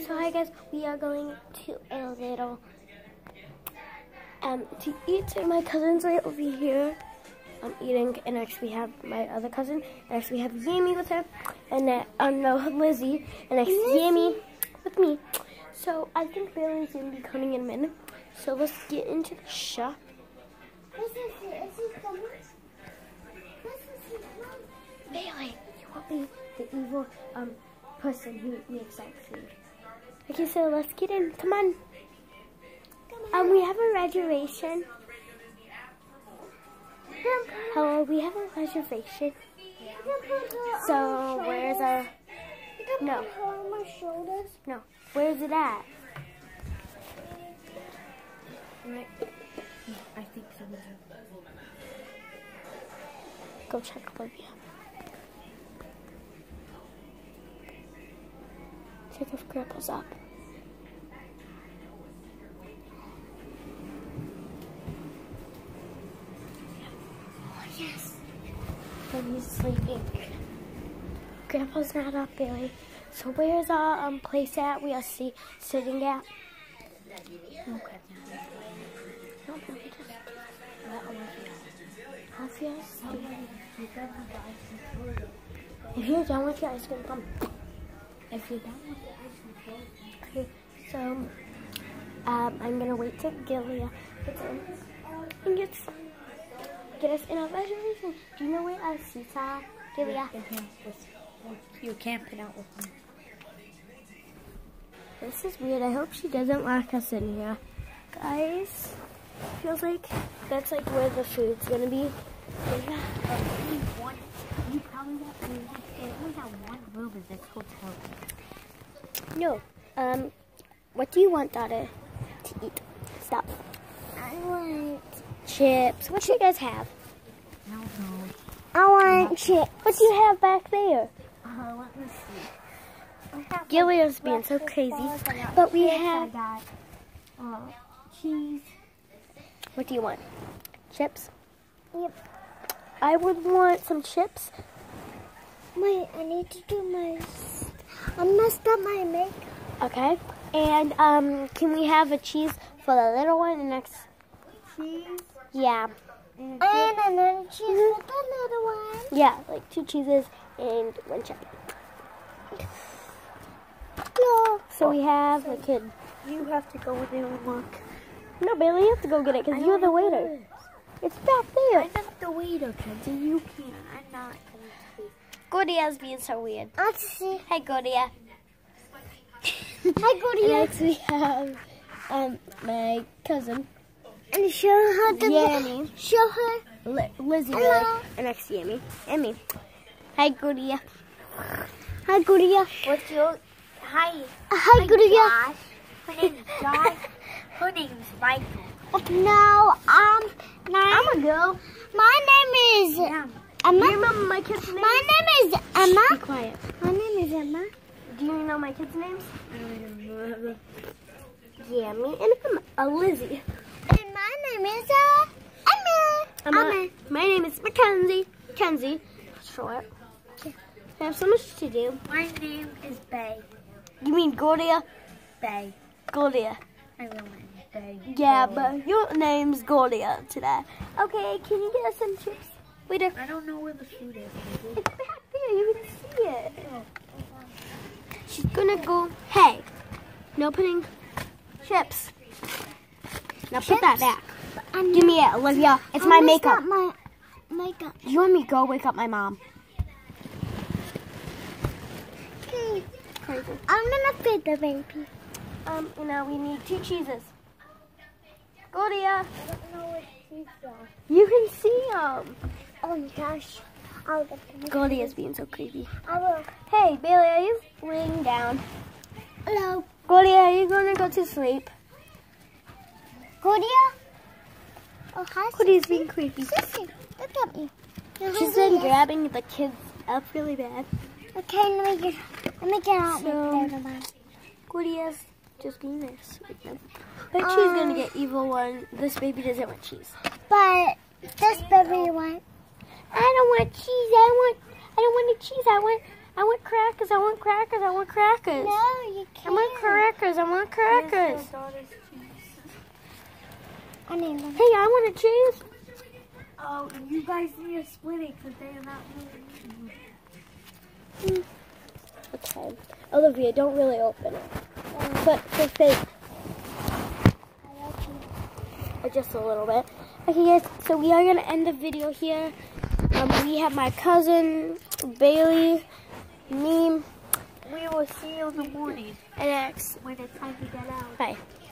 So hi guys, we are going to a little to eat. So my cousin's right over here. I'm eating, and next we have my other cousin. Next we have Yami with her, and Lizzie, and next Yami with me. So I think Bailey's gonna be coming in a minute. So let's get into the shop. Bailey, you won't be the evil person who makes that food. Okay, so let's get in. Come on. We have a reservation. Hello, we have a reservation. So where's our? No. No. Where's it at? Right. I think so. Go check Olivia. Check if Grandpa's up. Oh, yes. But he's sleeping. Grandpa's not up, Bailey. So where's our place at? We are sitting at. Okay. No, Bailey, just let Olivia. If you're done with your ice cream, come. If you're done with the ice cream, okay. So, I'm gonna wait till Gilia gets in and get us in a reservation. Do you know where our seats are, Gilia? You're camping out with me. This is weird. I hope she doesn't lock us in here, guys. Feels like that's like where the food's gonna be. You probably only have one room in this hotel. No. What do you want, daughter, to eat? Stop. I want Chips. What do you guys have? No. I want chips. What do you have back there? Let me see. Gilia's being so crazy. But we have. I got cheese. What do you want? Chips? Yep. I would want some chips. I need to do my. I messed up my makeup. Okay. And can we have a cheese for the little one? And next. Cheese. And Yeah. another cheese for the little one. Yeah, like 2 cheeses and 1 chip. No. So we have the kid. You have to go in there and look. No, Bailey, you have to go get it because you're the waiter. It's back there. I'm not the waiter, Kenzie. You can. I'm not going to be. Gordia's being so weird. Let's see. Hey, Gordia. Hi, Gordia. Next we have my cousin. And show her the. Yami. Show her. Lizzie, Hello. Bailey, and next Yami, and me. Hi, Gordia. Hi, Gordia. What's your... Hi. Hi, Gordia. Josh. Her name's Josh. Her name's Michael. No, I'm a girl. my name is Yeah. Emma. Do you remember my kids' names? My name is Emma. Be quiet. My name is Emma. Do you know my kids' names? Yami and Lizzie. And my name is Emma. My name is Mackenzie. Kenzie, short. I have so much to do. My name is Bay. You mean Gordia? Bay. Gordia. My real name is Bay. Yeah, but your name's Gordia today. Okay, can you get us some chips? Waiter. I don't know where the food is. It's back there. You can see it. She's gonna go. Hey, no putting chips. Now put that back. Give me it, Olivia. It's my makeup. My makeup. You want me to go wake up my mom? Okay. Crazy. I'm gonna feed the baby. We need 2 cheeses. Gordia. I don't know what these are. You can see them. Oh my gosh. I'll get them. Gordia's being so creepy. I will. Hey, Bailey, are you laying down? Hello. Gordia, are you gonna go to sleep? Gordia? Oh, hi, Gordia's being creepy. Sissy, look at me. You're She's hungry, been yes? grabbing the kids up really bad. Okay, let me get out So- there, Mom. Gordia's just being nice with them. But she's gonna get evil one. This baby doesn't want cheese. But this baby one. I don't want cheese. I don't want the cheese. I want crackers. I want crackers. I want crackers. No, you can't. I want crackers. crackers. I want crackers. I need them. Hey, I want a cheese. Oh, you guys need to split it because they are not really. Okay. Olivia, don't really open it. But for fake. Just a little bit. Okay, guys, so we are going to end the video here. We have my cousin, Bailey, me. We will see you in the morning and X. when it's time to get out. Bye.